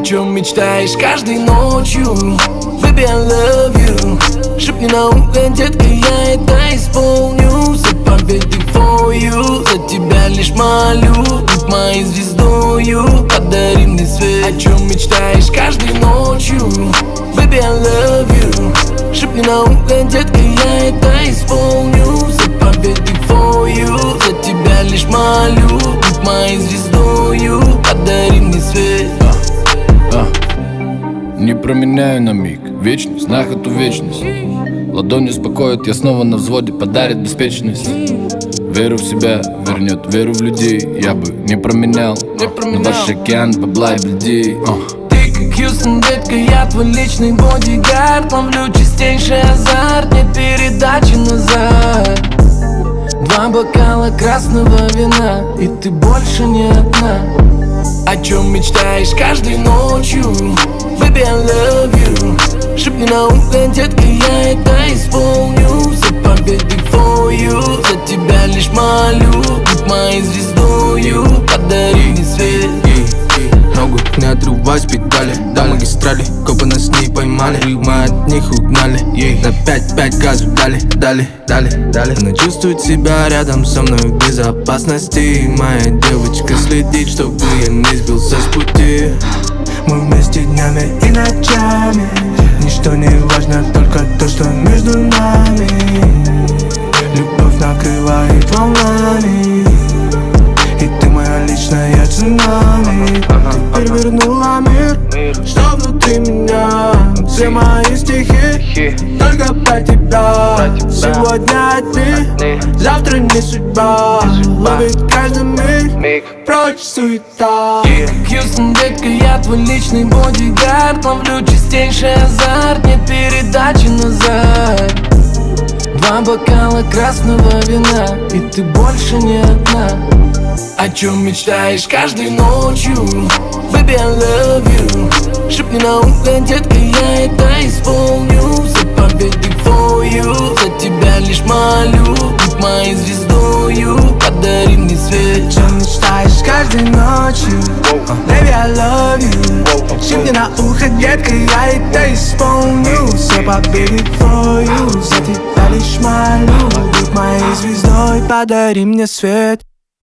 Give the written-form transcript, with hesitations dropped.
чем мечтаешь каждой ночью? Baby, I love you. Шепни на ухо, детка, я это исполню. Все победы for you. За тебя лишь молю, будь моей звездою, подари мне свет. О чем мечтаешь каждой ночью? Baby, I love you. Шепни на ухо, детка, я это исполню. Все победы for you. За тебя лишь молю, будь моей звездою, подари мне свет. Не променяю на миг вечность на эту вечность. Ладонь успокоит, я снова на взводе, подарит беспечность. Веру в себя вернет, веру в людей я бы не променял на ваш океан бабла и людей. Ты как Хьюстон, детка, я твой личный бодигард. Ловлю чистейший азарт, нет передачи назад. 2 бокала красного вина, и ты больше не одна. О чем мечтаешь каждой ночью? Baby, I love you. Шепни на ухо, детка, я это исполню. Все победы for you. За тебя лишь молю, будь моей звездою, подари мне свет. Ногу не отрывай с педали, до магистрали, копы нас не поймали, мы от них угнали, на 5-5 газу дали. Она чувствует себя рядом со мной в безопасности. Моя девочка следит, чтобы я не сбился с пути. Мы вместе днями и ночами, ничто не важно, только то, что между нами. Любовь накрывает волнами, и ты моя личная цунами. Ты перевернула мир, что внутри меня. Все мои стихи только про тебя. Сегодня одни, завтра не судьба. Ловить каждый миг, прочь суета. Хьюстон, детка, я твой личный бодигард. Ловлю чистейший азарт, нет передачи назад. 2 бокала красного вина, и ты больше не одна. О чем мечтаешь каждой ночью? Baby, I love you. Шепни на ухо, детка, я это исполню. Все победы for you. За тебя лишь молю, будь моей звездою, подари мне свет. О чем мечтаешь каждой ночью? Baby, I love you. Шепни на ухо, детка, я это исполню. Все победы for you. За тебя лишь молю, будь моей звездой, подари мне свет.